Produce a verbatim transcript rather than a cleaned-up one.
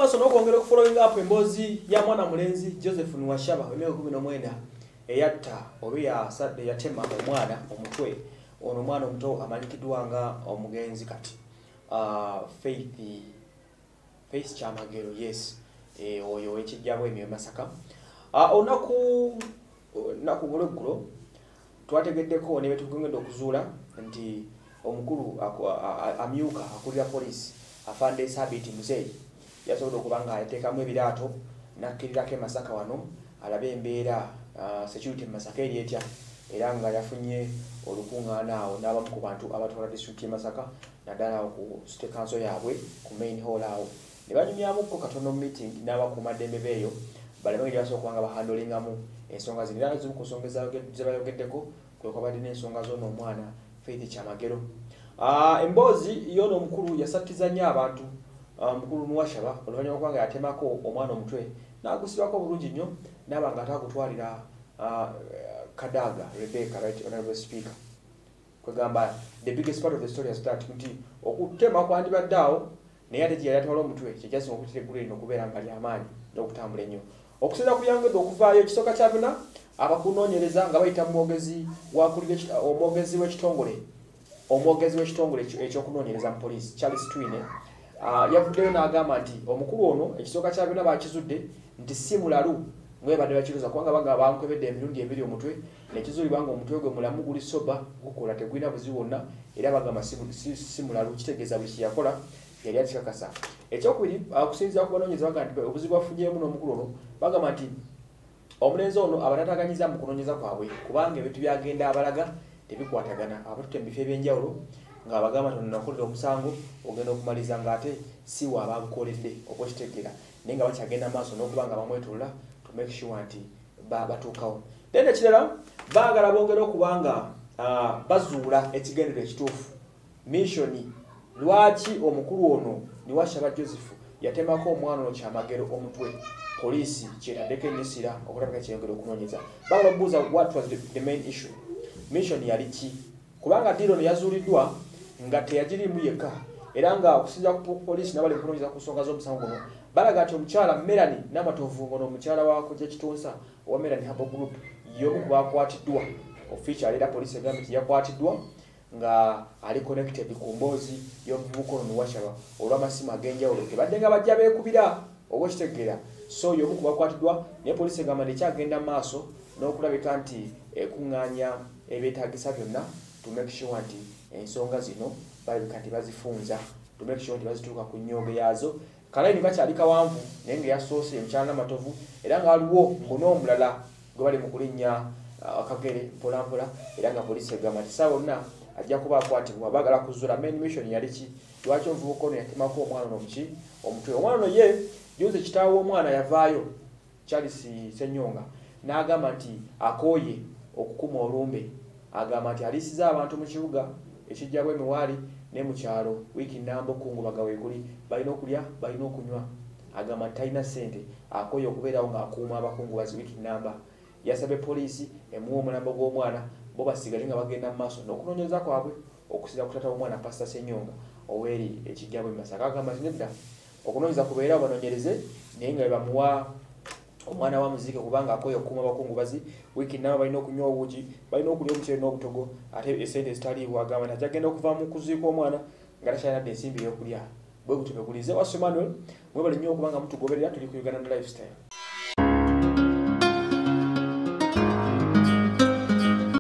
maso n'okwongera okufollowing up emboozi ya mwana mulenzi Joseph Nwashaba w'emyaka kumi n'omwenda eyatta oba yasadde yatema omwana omutwe ono omwana omuto amanyikiddwa nga omugenzi kati uh, Faith Faith Kyamagero yes eh oyo ekijjabwe emyo Masaka uh, onaku naku ngologgulo twategeddeko ne betugenda okuzuula nti omukulu amyuka akulira police afande Sabiti Muzeyi yasobola okubanga yateekamu ebiraato nakkirirako Masaka wano alabe embeera uh, security Masaka eri etya era nga yafunye olukungaana awo n'abamu ku bantu abatwala district Masaka naddala ku city council yaabwe ku main hall awo ne banyumyamukko katono meeting n'abakuumaddembe beeyo baleme ngeri basobola kubanga bahandolingamu ensonga zino era zimu ku nsonga zebayogeddeko kwe kwabadde n'ensonga z'ono omwana Faith Kyamagero. Uh, emboozi y'ono omukulu yasattiza nnyo abantu mukulu Nwashaba oluvannyuma kubanga yatemako omwana omutwe n'agusibako bulungi nnyo n'aba nga ataakutwalira uh, Kadaga Rebecca, right honorable speaker. Kwegamba the biggest part of the story is that nti okutema kwandibadde awo naye ate gye yatwala omutwe kyekyasima okutiregula eno okubeera nga ly'amaanyi n'okutambula ennyo okusinza ku byangedde okuvaayo ekisooka kya bina abakunoonyereza nga bayita mwogezi wakulira omwogezi w'ekitongole omwogezi w'ekitongole ekyokunoonyereza mu poliisi Charles Twine uh, yavuddeyo n'agamba nti omukulu ono ekisooka kya bina bakizudde nti si mulalu ngwe badde bakiruza kubanga banga bankwebedde emirundi ebiri omutwe nekizuulibwa nga omutwe gwe mulamu guli soba gukola tegulina buzibu bwonna era bagamba si mulalu kitegeeza buli kyeyakola yali akikakasa. Ekyokubiri okusinziira ku banoonyeza bagamba nti obuzibu bafunyeemu n'omukulu ono bagamba nti omulenzi ono abatataganyiza mu kunoonyeza kwabwe kubanga ebintu byagenda abalaga tebikwatagana abatutte mu bifo ebyenjawulo nga bagamba nti onakolera omusango ogenda okumaliza ng'ate si waababukoledde okwekitegeera naye nga bakyagenda maaso n'okuba nga bamwetulula to make sure nti batuukawo. Then ekirala baagala bongera okubanga uh, bazuula ekigendero ekituufu missioni lwaki omukulu ono Nwashaba Joseph yatemako omwana ono Kyamagero omutwe poliisi kyetaddeko ennyisira okulabika kyeyongera okunoonyeza baagala okubuuza what was the, the main issue mission yali ki kubanga ddiiro ne yazuuliddwa nga teyagirimu yekka era nga okusinziira ku poliisi n'abali kunoonyeza ku nsonga z'omusango guno balaga nti omukyala Melanie Namatovu ngono omukyala waako Kyekitunsa owa Melanie Habo Group y'omu ku baakwatiddwa official era poliisi egambye nti yakwatiddwa nga ali connected ku mboozi y'omuvubuka ono Nwashaba olw'amasimu ag'enjawulo tebadde nga bajja beekubira oba okitegeera so y'omu ku bakwatiddwa naye poliisi egamba nekyagenda mu maaso n'okulabika nti ekuŋŋaanya ebyetaagisa byonna to make sure nti ensonga zino balabika nti bazifunza to make sure nti bazituuka ku nnyooge yaazo. Kalayini kakyali kawanvu naye nga yasoose omukyala Namatovu era nga waliwo mbuno omulala gwe bali mu kulinnya akagere mpolampola era nga poliisi egamba nti ssaawa onna ajja kuba akwatibwa baagala kuzuula main mission yali ki lwaki omuvubuka ono yatemako omwana ono muki omutwe. Omwana ono ye juuzi kitaawe omwana yavaayo Charles Senyonga n'agamba nti akooye okukuma olumbe agamba nti aliisiza abantu mu kibuga ekijjabwa emiwaali ne mu kyalo wiiki nnamba okungubaga weekuli balina okulya balina okunywa agamba nti talina ssente akooye okubeerawo ng'akuuma abakungubazi wiiki nnamba yasabye poliisi emuwa omulambo gw'omwana bo basigale nga bagenda mu maaso n'okunoonyereza kwabwe okusinziira ku taata w'omwana Pastor Senyonga oweri ekijjabwe Masaka agamba nti nedda okunoonyeza kubeerawo banoonyereze naye nga bamuwa omwana wa muzike kubanga akoye okuuma abakungubazi wiiki nnamba balina okunywa obuugi balina okulya omuceere n'obutogo ate esente ezitaliibwa agamba nti ajagenda okuva mu kuziika omwana nga takyalina ensimbi ey'okulya bwe gutyo bwe gulize Wasu Emmanuel mwebale nnyo okubanga mutugoberera tuli ku Uganda Lifestyle.